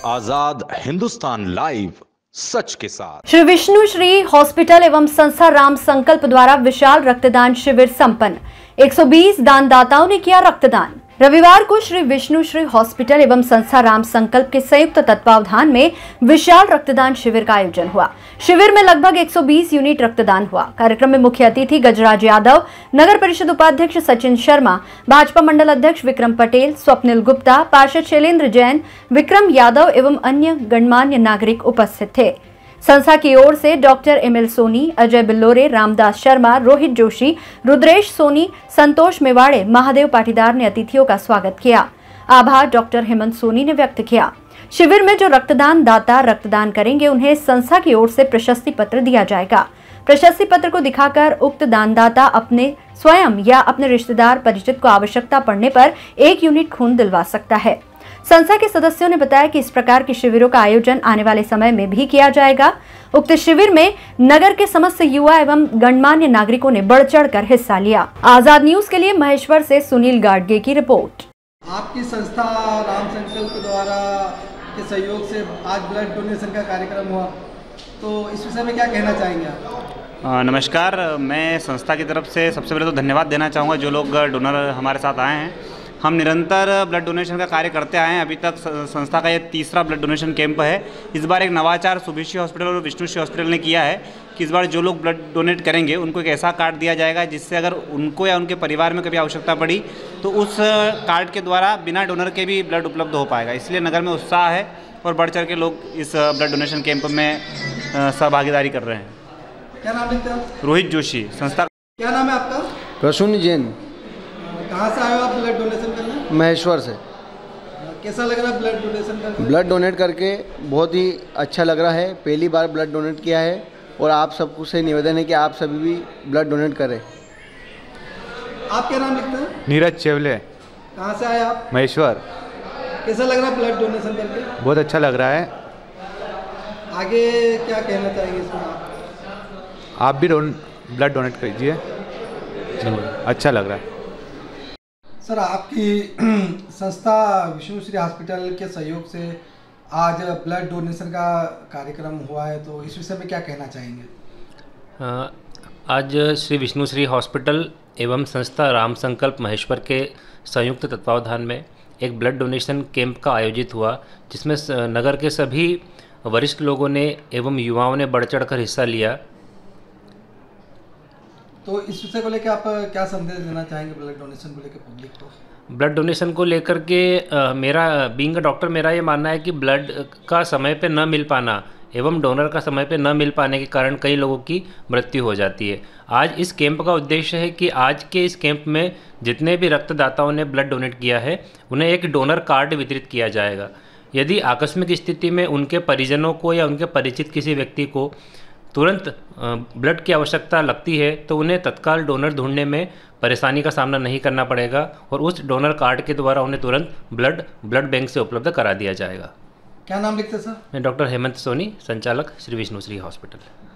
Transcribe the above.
आजाद Hindustan live, सच के साथ। Shri Vishnu Shri hospital एवं संस्था राम संकल्प द्वारा विशाल रक्तदान शिविर संपन्न। 120 दानदाताओं ने किया रक्तदान। रविवार को श्री विष्णु श्री हॉस्पिटल एवं संस्था राम संकल्प के संयुक्त तत्वावधान में विशाल रक्तदान शिविर का आयोजन हुआ। शिविर में लगभग 120 यूनिट रक्तदान हुआ। कार्यक्रम में मुख्य अतिथि गजराज यादव, नगर परिषद उपाध्यक्ष सचिन शर्मा, भाजपा मंडल अध्यक्ष विक्रम पटेल, स्वप्निल गुप्ता, पार्षद शैलेंद्र जैन, विक्रम यादव एवं अन्य गणमान्य नागरिक उपस्थित थे। संस्था की ओर से डॉक्टर एमएल सोनी, अजय बिल्लोरे, रामदास शर्मा, रोहित जोशी, रुद्रेश सोनी, संतोष मेवाड़े, महादेव पाटीदार ने अतिथियों का स्वागत किया। आभार डॉक्टर हेमंत सोनी ने व्यक्त किया। शिविर में जो रक्तदान दाता रक्तदान करेंगे उन्हें संस्था की ओर से प्रशस्ति पत्र दिया जाएगा। प्रशस्ति पत्र को दिखाकर उक्त दानदाता अपने स्वयं या अपने रिश्तेदार परिचित को आवश्यकता पड़ने पर 1 यूनिट खून दिलवा सकता है। संस्था के सदस्यों ने बताया कि इस प्रकार के शिविरों का आयोजन आने वाले समय में भी किया जाएगा। उक्त शिविर में नगर के समस्त युवा एवं गणमान्य नागरिकों ने बढ़ चढ़कर हिस्सा लिया। आजाद न्यूज के लिए महेश्वर से सुनील गाडगे की रिपोर्ट। आपकी संस्था राम संकल्प द्वारा के सहयोग से आज ब्लड डोनेशन का कार्यक्रम हुआ, तो इस विषय में क्या कहना चाहेंगे आप? नमस्कार, मैं संस्था की तरफ से सबसे पहले तो धन्यवाद देना चाहूँगा जो लोग डोनर हमारे साथ आए हैं। हम निरंतर ब्लड डोनेशन का कार्य करते आए हैं। अभी तक संस्था का ये तीसरा ब्लड डोनेशन कैंप है। इस बार एक नवाचार सुभिश्री हॉस्पिटल और विष्णुश्री हॉस्पिटल ने किया है कि इस बार जो लोग ब्लड डोनेट करेंगे उनको एक ऐसा कार्ड दिया जाएगा जिससे अगर उनको या उनके परिवार में कभी आवश्यकता पड़ी तो उस कार्ड के द्वारा बिना डोनर के भी ब्लड उपलब्ध हो पाएगा। इसलिए नगर में उत्साह है और बढ़ चढ़ के लोग इस ब्लड डोनेशन कैंप में सहभागीदारी कर रहे हैं। क्या नाम है? रोहित जोशी। संस्था क्या नाम है आपका? प्रसून जैन। कहाँ से आए हो आप ब्लड डोनेशन करने? महेश्वर से। कैसा लग रहा है ब्लड डोनेशन करके? ब्लड डोनेट करके बहुत ही अच्छा लग रहा है। पहली बार ब्लड डोनेट किया है और आप सबको से निवेदन है कि आप सभी भी ब्लड डोनेट करें। आप क्या नाम लिखते हैं? नीरज चेवले। कहाँ से आए आप? महेश्वर। कैसा लग रहा है ब्लड डोनेशन करके? बहुत अच्छा लग रहा है। आगे क्या कहना चाहेंगे इसमें आप भी ब्लड डोनेट कीजिए, अच्छा लग रहा है। सर, आपकी संस्था विष्णुश्री हॉस्पिटल के सहयोग से आज ब्लड डोनेशन का कार्यक्रम हुआ है, तो इस विषय में क्या कहना चाहेंगे? आज श्री विष्णुश्री हॉस्पिटल एवं संस्था राम संकल्प महेश्वर के संयुक्त तत्वावधान में एक ब्लड डोनेशन कैंप का आयोजित हुआ, जिसमें नगर के सभी वरिष्ठ लोगों ने एवं युवाओं ने बढ़ चढ़कर हिस्सा लिया। तो इस विषय को लेकर आप क्या संदेश देना चाहेंगे ब्लड डोनेशन को लेकर पब्लिक को? ब्लड डोनेशन को लेकर के मेरा बीइंग अ डॉक्टर मेरा ये मानना है कि ब्लड का समय पे न मिल पाना एवं डोनर का समय पे न मिल पाने के कारण कई लोगों की मृत्यु हो जाती है। आज इस कैंप का उद्देश्य है कि आज के इस कैंप में जितने भी रक्तदाताओं ने ब्लड डोनेट किया है उन्हें एक डोनर कार्ड वितरित किया जाएगा। यदि आकस्मिक स्थिति में उनके परिजनों को या उनके परिचित किसी व्यक्ति को तुरंत ब्लड की आवश्यकता लगती है तो उन्हें तत्काल डोनर ढूंढने में परेशानी का सामना नहीं करना पड़ेगा और उस डोनर कार्ड के द्वारा उन्हें तुरंत ब्लड बैंक से उपलब्ध करा दिया जाएगा। क्या नाम लिखते सर? मैं डॉक्टर हेमंत सोनी, संचालक श्री विष्णुश्री हॉस्पिटल।